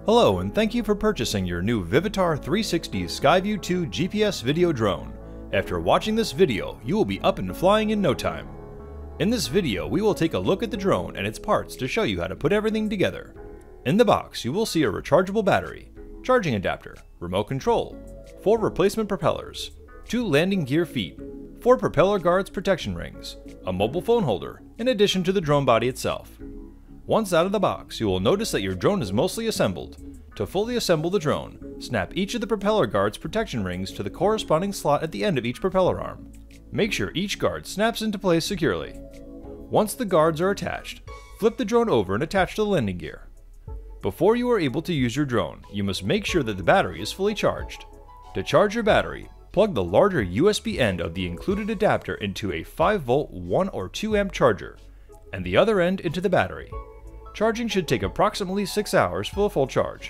Hello and thank you for purchasing your new Vivitar 360 Skyview 2 GPS video drone. After watching this video, you will be up and flying in no time. In this video, we will take a look at the drone and its parts to show you how to put everything together. In the box, you will see a rechargeable battery, charging adapter, remote control, 4 replacement propellers, 2 landing gear feet, 4 propeller guards protection rings, a mobile phone holder, in addition to the drone body itself. Once out of the box, you will notice that your drone is mostly assembled. To fully assemble the drone, snap each of the propeller guards protection rings to the corresponding slot at the end of each propeller arm. Make sure each guard snaps into place securely. Once the guards are attached, flip the drone over and attach to the landing gear. Before you are able to use your drone, you must make sure that the battery is fully charged. To charge your battery, plug the larger USB end of the included adapter into a 5V 1 or 2 amp charger, and the other end into the battery. Charging should take approximately 6 hours for a full charge.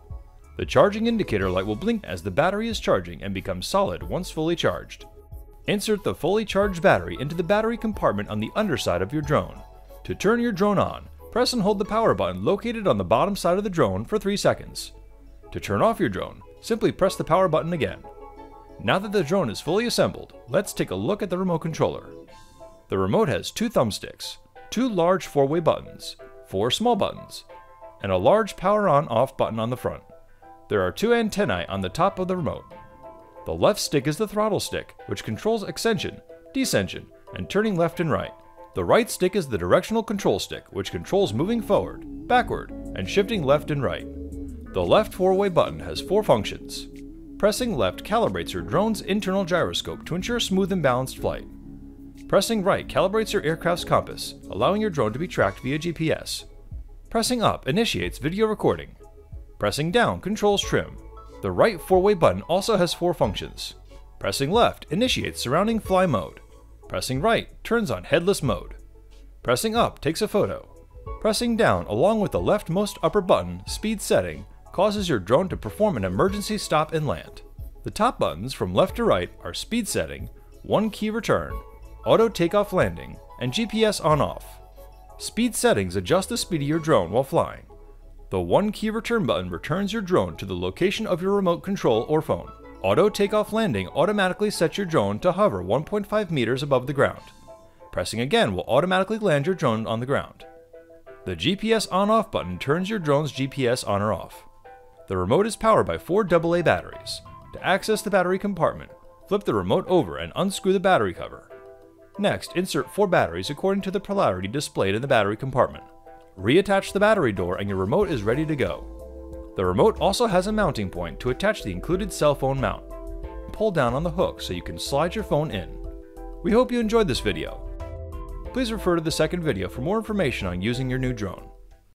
The charging indicator light will blink as the battery is charging and becomes solid once fully charged. Insert the fully charged battery into the battery compartment on the underside of your drone. To turn your drone on, press and hold the power button located on the bottom side of the drone for 3 seconds. To turn off your drone, simply press the power button again. Now that the drone is fully assembled, let's take a look at the remote controller. The remote has 2 thumbsticks, 2 large 4-way buttons, 4 small buttons, and a large power on/off button on the front. There are 2 antennae on the top of the remote. The left stick is the throttle stick, which controls ascension, descension, and turning left and right. The right stick is the directional control stick, which controls moving forward, backward, and shifting left and right. The left 4-way button has 4 functions. Pressing left calibrates your drone's internal gyroscope to ensure smooth and balanced flight. Pressing right calibrates your aircraft's compass, allowing your drone to be tracked via GPS. Pressing up initiates video recording. Pressing down controls trim. The right 4-way button also has 4 functions. Pressing left initiates surrounding fly mode. Pressing right turns on headless mode. Pressing up takes a photo. Pressing down along with the leftmost upper button, speed setting, causes your drone to perform an emergency stop and land. The top buttons from left to right are speed setting, 1 key return, auto takeoff landing, and GPS on/off. Speed settings adjust the speed of your drone while flying. The 1 key return button returns your drone to the location of your remote control or phone. Auto takeoff landing automatically sets your drone to hover 1.5 meters above the ground. Pressing again will automatically land your drone on the ground. The GPS on/off button turns your drone's GPS on or off. The remote is powered by 4 AA batteries. To access the battery compartment, flip the remote over and unscrew the battery cover. Next, insert 4 batteries according to the polarity displayed in the battery compartment. Reattach the battery door and your remote is ready to go. The remote also has a mounting point to attach the included cell phone mount. Pull down on the hook so you can slide your phone in. We hope you enjoyed this video. Please refer to the second video for more information on using your new drone.